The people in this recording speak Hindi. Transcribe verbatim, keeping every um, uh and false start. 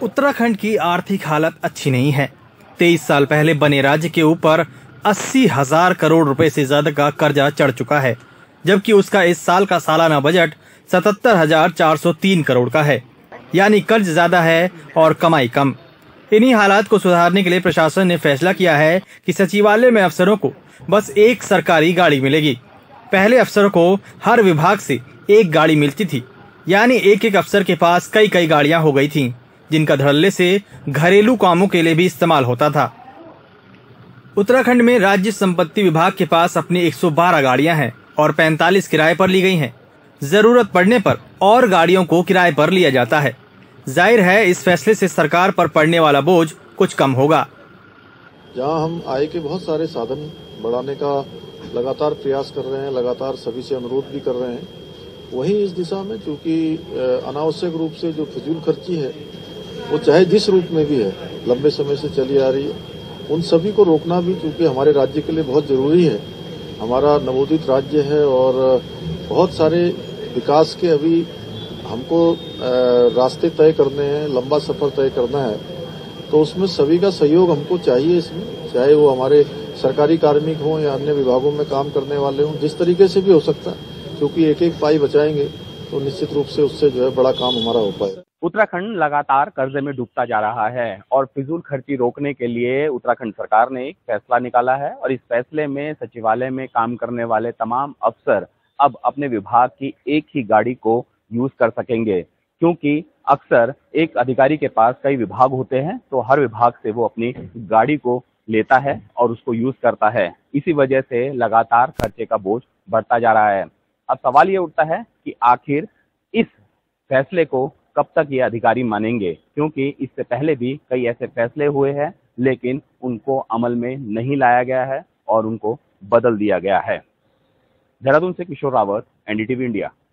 उत्तराखंड की आर्थिक हालत अच्छी नहीं है। तेईस साल पहले बने राज्य के ऊपर अस्सी हजार करोड़ रुपए से ज्यादा का कर्जा चढ़ चुका है, जबकि उसका इस साल का सालाना बजट सतहत्तर हजार चार सौ तीन करोड़ का है। यानी कर्ज ज्यादा है और कमाई कम। इन्हीं हालात को सुधारने के लिए प्रशासन ने फैसला किया है कि सचिवालय में अफसरों को बस एक सरकारी गाड़ी मिलेगी। पहले अफसरों को हर विभाग से एक गाड़ी मिलती थी, यानी एक एक अफसर के पास कई कई गाड़ियां हो गई थीं, जिनका धड़ल्ले से घरेलू कामों के लिए भी इस्तेमाल होता था। उत्तराखंड में राज्य संपत्ति विभाग के पास अपनी एक सौ बारह गाड़ियां हैं और पैंतालीस किराए पर ली गई हैं। जरूरत पड़ने पर और गाड़ियों को किराए पर लिया जाता है। जाहिर है, इस फैसले से सरकार पर पड़ने वाला बोझ कुछ कम होगा। जहां हम आय के बहुत सारे साधन बढ़ाने का लगातार प्रयास कर रहे हैं, लगातार सभी से अनुरोध भी कर रहे हैं, वहीं इस दिशा में चूंकि अनावश्यक रूप से जो फिजूल खर्ची है वो चाहे जिस रूप में भी है लंबे समय से चली आ रही है, उन सभी को रोकना भी चूंकि हमारे राज्य के लिए बहुत जरूरी है। हमारा नवोदित राज्य है और बहुत सारे विकास के अभी हमको रास्ते तय करने हैं, लंबा सफर तय करना है, तो उसमें सभी का सहयोग हमको चाहिए। इसमें चाहे वो हमारे सरकारी कार्मिक हों या अन्य विभागों में काम करने वाले हों, जिस तरीके से भी हो सकता है, क्योंकि एक एक पाई बचाएंगे तो निश्चित रूप से उससे जो है बड़ा काम हमारा हो पाएगा। उत्तराखंड लगातार कर्जे में डूबता जा रहा है और फिजूल खर्ची रोकने के लिए उत्तराखंड सरकार ने एक फैसला निकाला है और इस फैसले में सचिवालय में काम करने वाले तमाम अफसर अब अपने विभाग की एक ही गाड़ी को यूज कर सकेंगे, क्योंकि अक्सर एक अधिकारी के पास कई विभाग होते हैं तो हर विभाग से वो अपनी गाड़ी को लेता है और उसको यूज करता है। इसी वजह से लगातार खर्चे का बोझ बढ़ता जा रहा है। अब सवाल ये उठता है कि आखिर इस फैसले को कब तक ये अधिकारी मानेंगे, क्योंकि इससे पहले भी कई ऐसे फैसले हुए हैं लेकिन उनको अमल में नहीं लाया गया है और उनको बदल दिया गया है। देहरादून से किशोर रावत, एनडीटीवी इंडिया।